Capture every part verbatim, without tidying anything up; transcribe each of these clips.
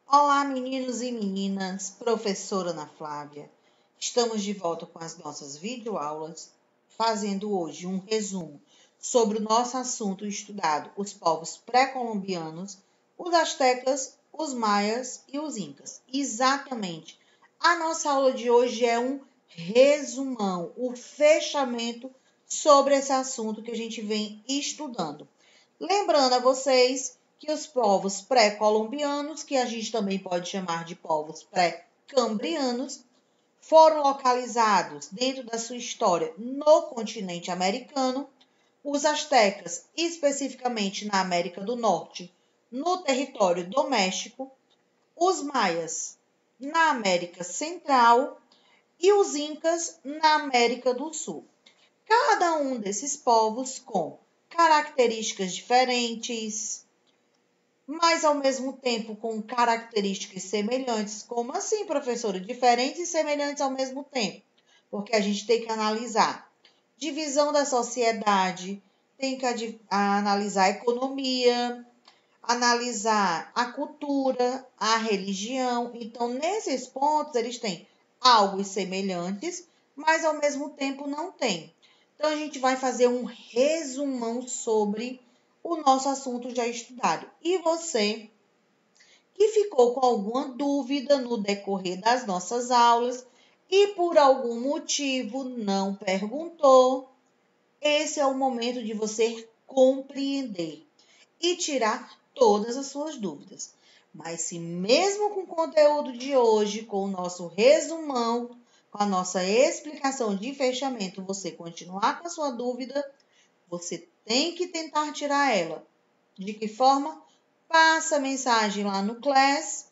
Olá, meninos e meninas, professora Ana Flávia. Estamos de volta com as nossas videoaulas, fazendo hoje um resumo sobre o nosso assunto estudado, os povos pré-colombianos, os astecas, os maias e os incas. Exatamente. A nossa aula de hoje é um resumão, o fechamento sobre esse assunto que a gente vem estudando. Lembrando a vocês que os povos pré-colombianos, que a gente também pode chamar de povos pré-cambrianos, foram localizados dentro da sua história no continente americano, os astecas especificamente na América do Norte, no território do México, os maias na América Central e os incas na América do Sul. Cada um desses povos com características diferentes, mas ao mesmo tempo com características semelhantes. Como assim, professora? Diferentes e semelhantes ao mesmo tempo? Porque a gente tem que analisar divisão da sociedade, tem que analisar a economia, analisar a cultura, a religião. Então, nesses pontos, eles têm algo semelhantes, mas ao mesmo tempo não têm. Então, a gente vai fazer um resumão sobre o nosso assunto já estudado. E você que ficou com alguma dúvida no decorrer das nossas aulas e por algum motivo não perguntou, esse é o momento de você compreender e tirar todas as suas dúvidas. Mas se mesmo com o conteúdo de hoje, com o nosso resumão, com a nossa explicação de fechamento, você continuar com a sua dúvida, você tem que tentar tirar ela. De que forma? Passa a mensagem lá no Class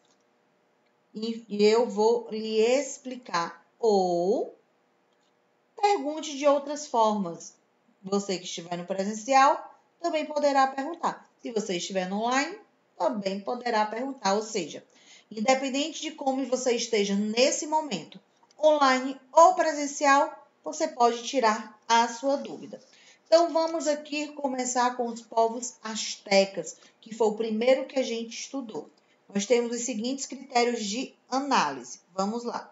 e eu vou lhe explicar. Ou pergunte de outras formas. Você que estiver no presencial também poderá perguntar. Se você estiver no online, também poderá perguntar. Ou seja, independente de como você esteja nesse momento, online ou presencial, você pode tirar a sua dúvida. Então, vamos aqui começar com os povos astecas, que foi o primeiro que a gente estudou. Nós temos os seguintes critérios de análise. Vamos lá.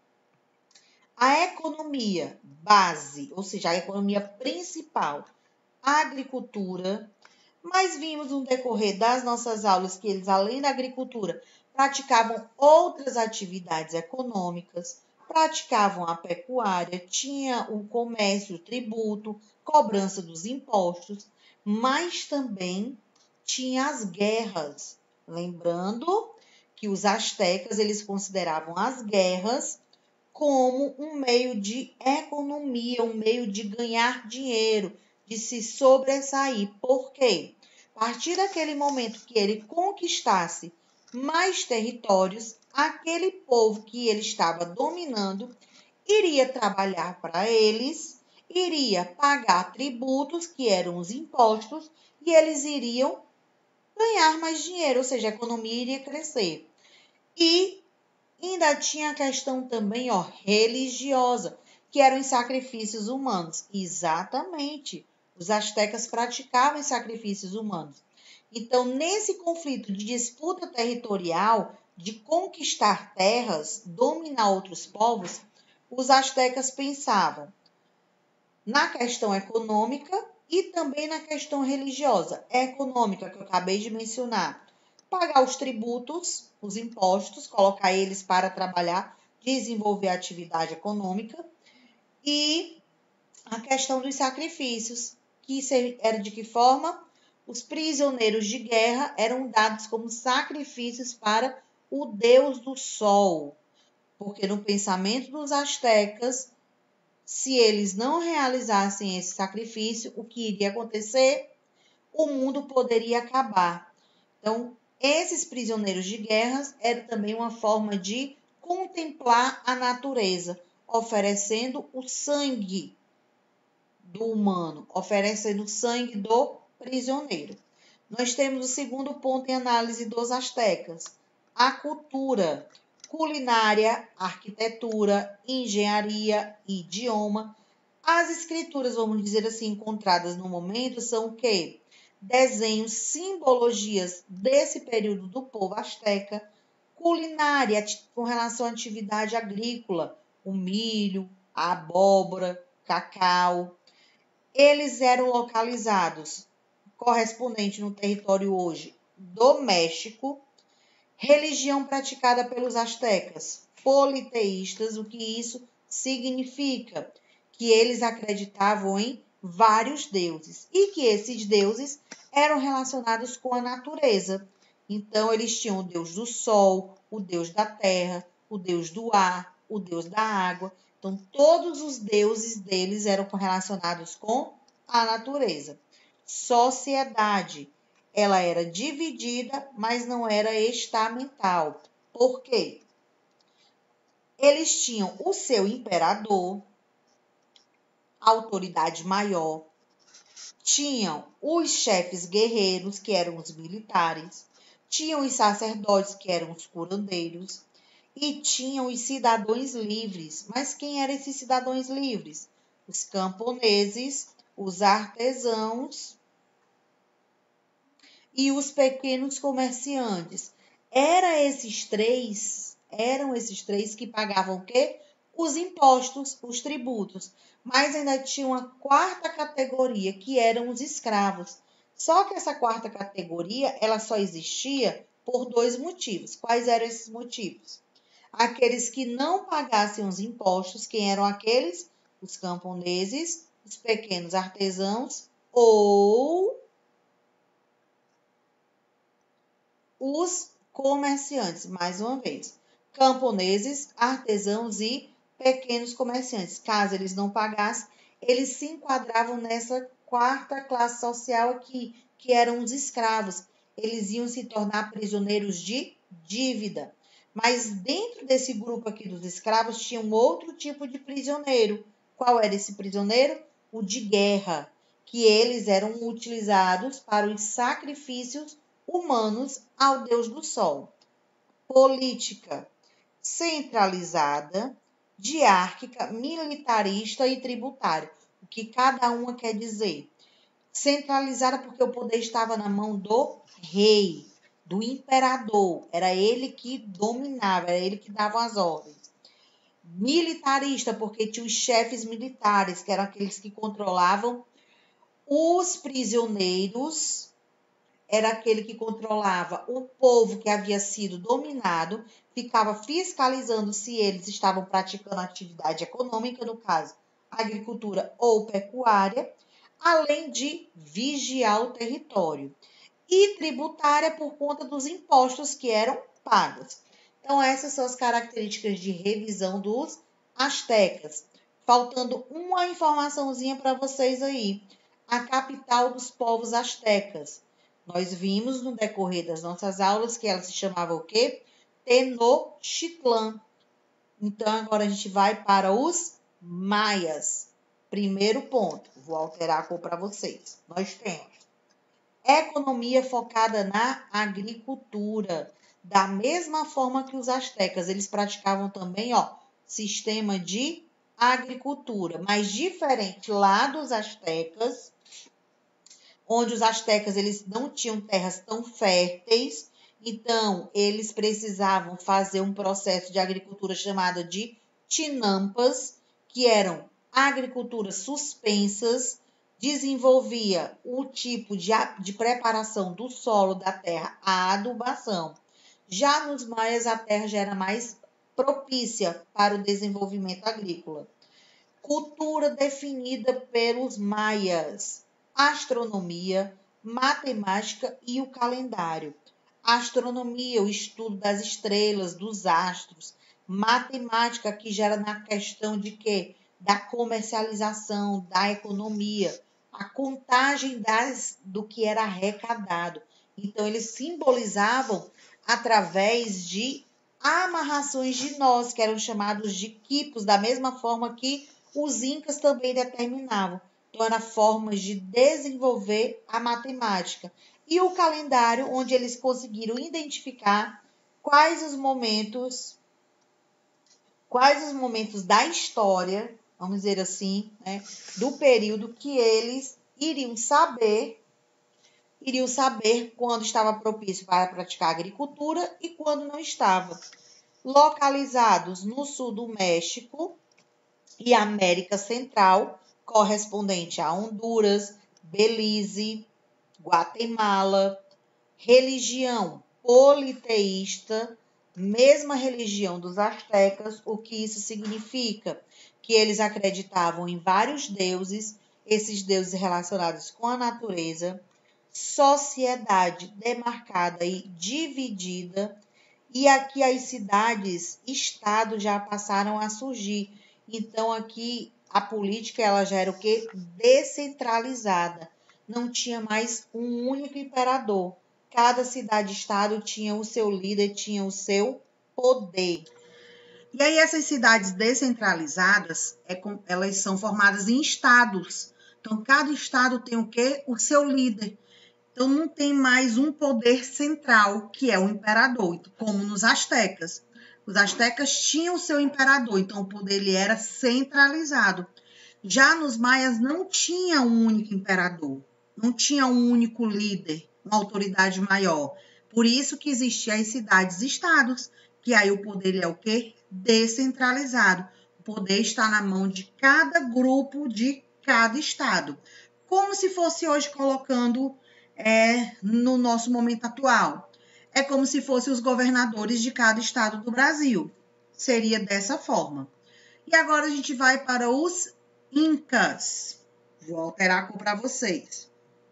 A economia base, ou seja, a economia principal, a agricultura, mas vimos no decorrer das nossas aulas que eles, além da agricultura, praticavam outras atividades econômicas, praticavam a pecuária, tinha o comércio, o tributo, cobrança dos impostos, mas também tinha as guerras. Lembrando que os astecas, eles consideravam as guerras como um meio de economia, um meio de ganhar dinheiro, de se sobressair. Por quê? A partir daquele momento que ele conquistasse mais territórios, aquele povo que ele estava dominando iria trabalhar para eles, iria pagar tributos, que eram os impostos, e eles iriam ganhar mais dinheiro, ou seja, a economia iria crescer. E ainda tinha a questão também, ó, religiosa, que eram os sacrifícios humanos. Exatamente. Os astecas praticavam sacrifícios humanos. Então, nesse conflito de disputa territorial, de conquistar terras, dominar outros povos, os astecas pensavam na questão econômica e também na questão religiosa. Econômica, que eu acabei de mencionar. Pagar os tributos, os impostos, colocar eles para trabalhar, desenvolver a atividade econômica. E a questão dos sacrifícios, que era de que forma? Os prisioneiros de guerra eram dados como sacrifícios para o deus do sol. Porque no pensamento dos astecas, se eles não realizassem esse sacrifício, o que iria acontecer? O mundo poderia acabar. Então, esses prisioneiros de guerra eram também uma forma de contemplar a natureza, oferecendo o sangue do humano, oferecendo o sangue do prisioneiro. Nós temos o segundo ponto em análise dos astecas, a cultura, culinária, arquitetura, engenharia, idioma. As escrituras, vamos dizer assim, encontradas no momento são o quê? Desenhos, simbologias desse período do povo asteca, Culinária, com relação à atividade agrícola, o milho, a abóbora, cacau. Eles eram localizados, correspondente no território hoje do México. Religião praticada pelos astecas, politeístas, o que isso significa? Que eles acreditavam em vários deuses e que esses deuses eram relacionados com a natureza. Então, eles tinham o deus do sol, o deus da terra, o deus do ar, o deus da água. Então, todos os deuses deles eram relacionados com a natureza. Sociedade. Ela era dividida, mas não era estamental. Por quê? Eles tinham o seu imperador, autoridade maior, tinham os chefes guerreiros, que eram os militares, tinham os sacerdotes, que eram os curandeiros, e tinham os cidadãos livres. Mas quem eram esses cidadãos livres? Os camponeses, os artesãos e os pequenos comerciantes. Era esses três, eram esses três que pagavam o quê? Os impostos, os tributos. Mas ainda tinha uma quarta categoria, que eram os escravos. Só que essa quarta categoria, ela só existia por dois motivos. Quais eram esses motivos? Aqueles que não pagassem os impostos, quem eram aqueles? Os camponeses, os pequenos artesãos ou os comerciantes, mais uma vez. Camponeses, artesãos e pequenos comerciantes. Caso eles não pagassem, eles se enquadravam nessa quarta classe social aqui, que eram os escravos. Eles iam se tornar prisioneiros de dívida. Mas dentro desse grupo aqui dos escravos, tinha um outro tipo de prisioneiro. Qual era esse prisioneiro? O de guerra, que eles eram utilizados para os sacrifícios humanos ao Deus do Sol. Política centralizada, diárquica, militarista e tributária. O que cada uma quer dizer? Centralizada porque o poder estava na mão do rei, do imperador. Era ele que dominava, era ele que dava as ordens. Militarista porque tinha os chefes militares, que eram aqueles que controlavam os prisioneiros. Era aquele que controlava o povo que havia sido dominado, ficava fiscalizando se eles estavam praticando atividade econômica, no caso, agricultura ou pecuária, além de vigiar o território. E tributária por conta dos impostos que eram pagos. Então, essas são as características de revisão dos astecas. Faltando uma informaçãozinha para vocês aí. A capital dos povos astecas. Nós vimos no decorrer das nossas aulas que ela se chamava o quê? Tenochtitlan. Então, agora a gente vai para os maias. Primeiro ponto, vou alterar a cor para vocês. Nós temos economia focada na agricultura. Da mesma forma que os astecas, eles praticavam também, ó, sistema de agricultura. Mas diferente lá dos astecas, onde os astecas eles não tinham terras tão férteis, então eles precisavam fazer um processo de agricultura chamado de tinampas, que eram agriculturas suspensas, desenvolvia o tipo de, de preparação do solo da terra, a adubação. Já nos maias, a terra já era mais propícia para o desenvolvimento agrícola. Cultura definida pelos maias: astronomia, matemática e o calendário. Astronomia, o estudo das estrelas, dos astros. Matemática, que gera na questão de quê? Da comercialização, da economia, a contagem das, do que era arrecadado. Então, eles simbolizavam através de amarrações de nós, que eram chamados de quipos, da mesma forma que os incas também determinavam. Então, eram formas de desenvolver a matemática. E o calendário, onde eles conseguiram identificar quais os momentos, quais os momentos da história, vamos dizer assim, né, do período que eles iriam saber iriam saber quando estava propício para praticar agricultura e quando não estava. Localizados no sul do México e América Central, correspondente a Honduras, Belize, Guatemala, religião politeísta, mesma religião dos astecas. O que isso significa? Que eles acreditavam em vários deuses, esses deuses relacionados com a natureza, sociedade demarcada e dividida, e aqui as cidades, estados já passaram a surgir. Então aqui a política ela já era o quê? Descentralizada. Não tinha mais um único imperador. Cada cidade-estado tinha o seu líder, tinha o seu poder. E aí essas cidades descentralizadas, é com, elas são formadas em estados. Então cada estado tem o quê? O seu líder. Então não tem mais um poder central, que é o imperador, como nos astecas. Os astecas tinham o seu imperador, então o poder ele era centralizado. Já nos maias não tinha um único imperador, não tinha um único líder, uma autoridade maior. Por isso que existiam as cidades-estados, que aí o poder ele é o quê? Descentralizado. O poder está na mão de cada grupo de cada estado. Como se fosse hoje colocando é, no nosso momento atual. É como se fossem os governadores de cada estado do Brasil. Seria dessa forma. E agora a gente vai para os incas. Vou alterar a cor para vocês.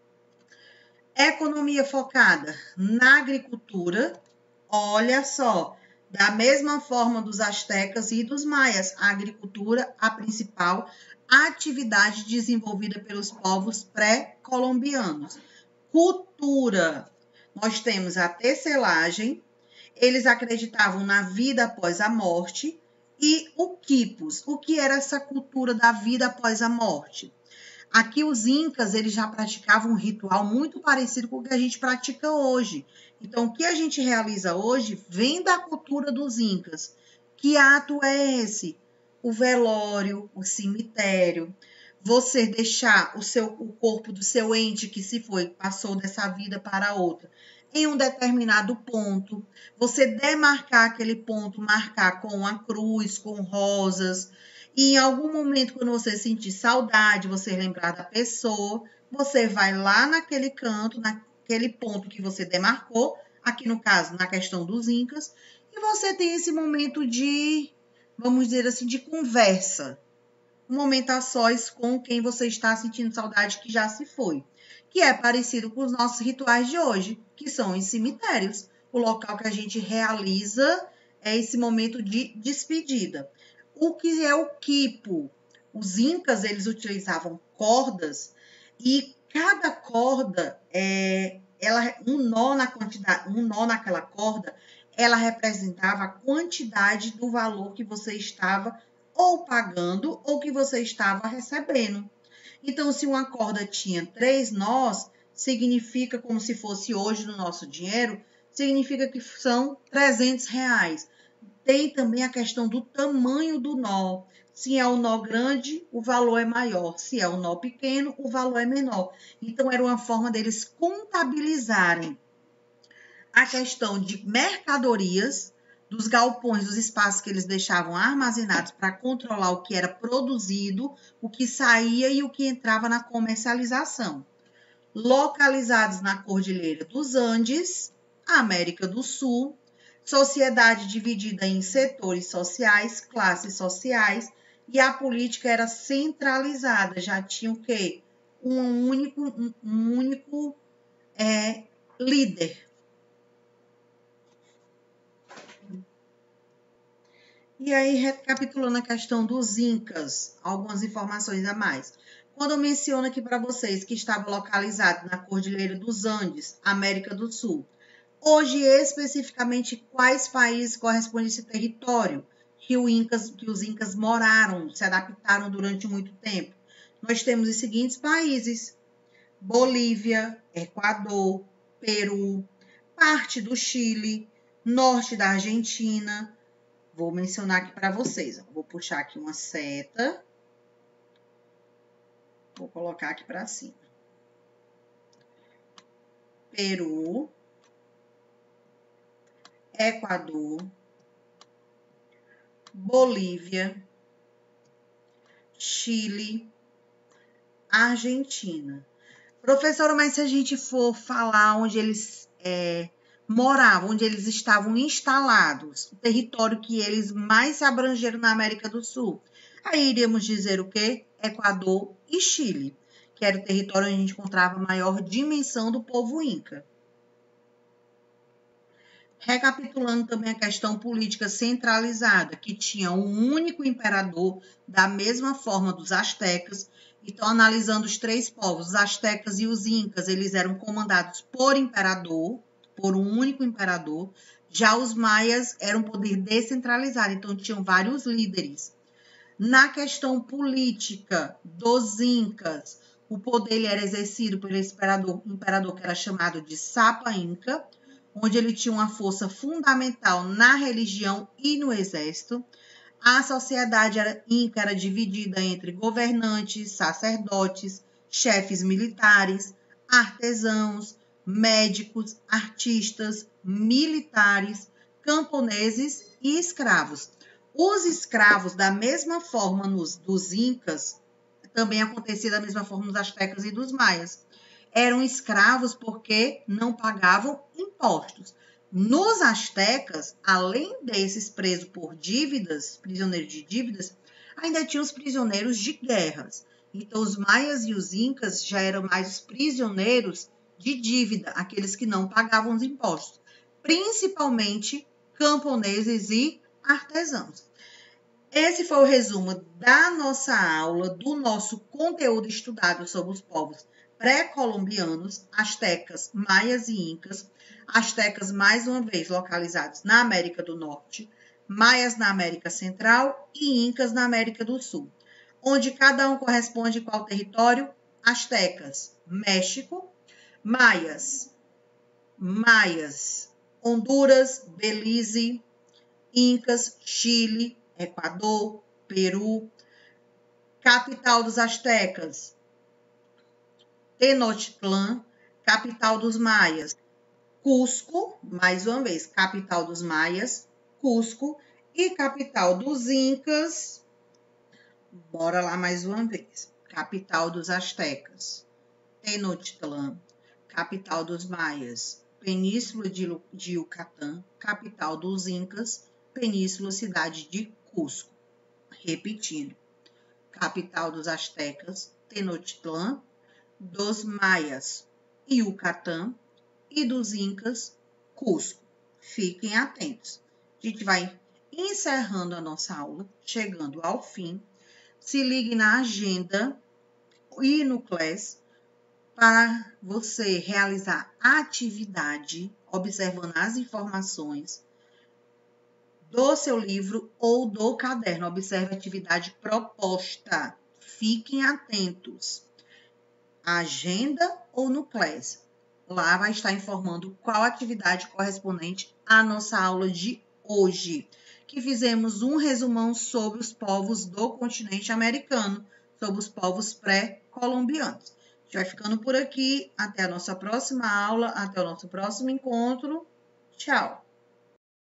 Economia focada na agricultura. Olha só, da mesma forma dos astecas e dos maias, a agricultura, a principal atividade desenvolvida pelos povos pré-colombianos. Cultura. Nós temos a tecelagem, eles acreditavam na vida após a morte, e o quipus. O que era essa cultura da vida após a morte? Aqui os incas, eles já praticavam um ritual muito parecido com o que a gente pratica hoje. Então, o que a gente realiza hoje vem da cultura dos incas. Que ato é esse? O velório, o cemitério, você deixar o, seu, o corpo do seu ente que se foi, passou dessa vida para outra, em um determinado ponto, você demarcar aquele ponto, marcar com uma cruz, com rosas, e em algum momento, quando você sentir saudade, você lembrar da pessoa, você vai lá naquele canto, naquele ponto que você demarcou, aqui no caso, na questão dos incas, e você tem esse momento de, vamos dizer assim, de conversa, um momento a sós com quem você está sentindo saudade que já se foi, que é parecido com os nossos rituais de hoje, que são em cemitérios, o local que a gente realiza é esse momento de despedida. O que é o quipu? Os incas, eles utilizavam cordas e cada corda, é, ela, um nó na quantidade, um nó naquela corda, ela representava a quantidade do valor que você estava ou pagando ou que você estava recebendo. Então, se uma corda tinha três nós, significa, como se fosse hoje no nosso dinheiro, significa que são trezentos reais. Tem também a questão do tamanho do nó. Se é um nó grande, o valor é maior. Se é um nó pequeno, o valor é menor. Então, era uma forma deles contabilizarem a questão de mercadorias, dos galpões, dos espaços que eles deixavam armazenados para controlar o que era produzido, o que saía e o que entrava na comercialização. Localizados na Cordilheira dos Andes, América do Sul, sociedade dividida em setores sociais, classes sociais, e a política era centralizada, já tinha o quê? Um único, um, um único é, líder. E aí, recapitulando a questão dos incas, algumas informações a mais. Quando eu menciono aqui para vocês que estava localizado na Cordilheira dos Andes, América do Sul, hoje especificamente quais países correspondem a esse território que, o incas, que os incas moraram, se adaptaram durante muito tempo? Nós temos os seguintes países: Bolívia, Equador, Peru, parte do Chile, norte da Argentina. Vou mencionar aqui para vocês. Vou puxar aqui uma seta. Vou colocar aqui para cima. Peru, Equador, Bolívia, Chile, Argentina. Professora, mas se a gente for falar onde eles é, moravam, onde eles estavam instalados, o território que eles mais se abrangeram na América do Sul, aí iríamos dizer o quê? Equador e Chile, que era o território onde a gente encontrava a maior dimensão do povo inca. Recapitulando também a questão política centralizada, que tinha um único imperador, da mesma forma dos astecas. Então, analisando os três povos, os astecas e os incas, eles eram comandados por imperador, por um único imperador. Já os maias eram um poder descentralizado, então tinham vários líderes. Na questão política dos incas, o poder era exercido pelo imperador, imperador que era chamado de Sapa Inca, onde ele tinha uma força fundamental na religião e no exército. A sociedade era, inca era dividida entre governantes, sacerdotes, chefes militares, artesãos, médicos, artistas, militares, camponeses e escravos. Os escravos, da mesma forma nos, dos incas, também acontecia da mesma forma nos astecas e dos maias. Eram escravos porque não pagavam impostos. Nos astecas, além desses presos por dívidas, prisioneiros de dívidas, ainda tinha os prisioneiros de guerras. Então, os maias e os incas já eram mais os prisioneiros de dívida, aqueles que não pagavam os impostos, principalmente camponeses e artesãos. Esse foi o resumo da nossa aula, do nosso conteúdo estudado sobre os povos pré-colombianos, astecas, maias e incas. Astecas, mais uma vez, localizados na América do Norte, maias na América Central e incas na América do Sul, onde cada um corresponde a qual território? Astecas, México, maias, maias, Honduras, Belize, incas, Chile, Equador, Peru. Capital dos astecas, Tenochtitlan. Capital dos maias, Cusco, mais uma vez, capital dos maias, Cusco. E capital dos incas, bora lá mais uma vez, capital dos astecas, Tenochtitlan. Capital dos maias, Península de Yucatán. Capital dos incas, Península, cidade de Cusco. Repetindo, capital dos astecas, Tenochtitlan. Dos maias, Yucatán. E dos incas, Cusco. Fiquem atentos. A gente vai encerrando a nossa aula, chegando ao fim. Se ligue na agenda e no class para você realizar a atividade, observando as informações do seu livro ou do caderno. Observe a atividade proposta. Fiquem atentos. Agenda ou no class. Lá vai estar informando qual atividade correspondente à nossa aula de hoje, que fizemos um resumão sobre os povos do continente americano, sobre os povos pré-colombianos. A gente vai ficando por aqui. Até a nossa próxima aula, até o nosso próximo encontro. Tchau!